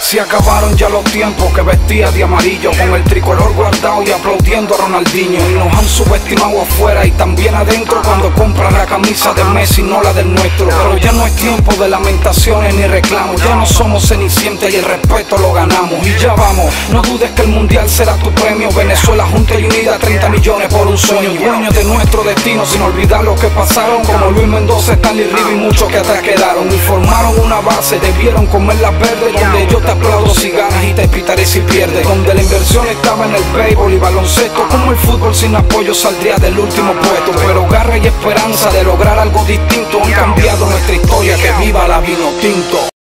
Se acabaron ya los tiempos que vestía de amarillo, con el tricolor guardado y aplaudiendo a Ronaldinho. Y nos han subestimado afuera y también adentro cuando compran la camisa de Messi, no la del nuestro. Pero ya no es tiempo de lamentaciones ni reclamos, ya no somos cenicientas y el respeto lo ganamos. Y ya vamos, no dudes que el mundial será tu premio. Venezuela junta y unida, 30 millones por un sueño. Dueños de nuestro destino sin olvidar lo que pasaron, como Luis Mendoza, Stanley River y muchos que atrás quedaron. Y formaron una base, debieron comer las verdes, donde yo te aplaudo si ganas y te pitaré si pierdes. Donde la inversión estaba en el béisbol y baloncesto, como el fútbol sin apoyo saldría del último puesto. Pero garra y esperanza de lograr algo distinto han cambiado nuestra historia, que viva la Vinotinto.